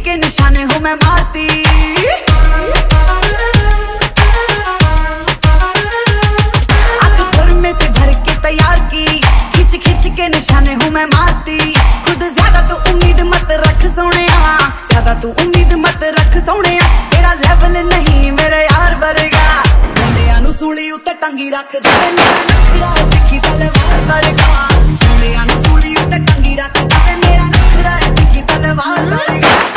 के निशाने हूँ मैं मारती। आंख सुर में से भर के तैयार की, खिंच खिंच के निशाने हूँ मैं मारती। खुद ज्यादा तू उम्मीद मत रख सोनिया, ज्यादा तू उम्मीद मत रख सोनिया। तेरा लेवल नहीं मेरे यार वर्गा, मुंडियां नू सूली उत्ते टंगी रख दे। मेरा नखरा है दिखी तलवार वर्गा, मुंडियां नू सूली उत्ते टंगी रख दे। मेरा नखरा है दिखी तलवार वर्गा।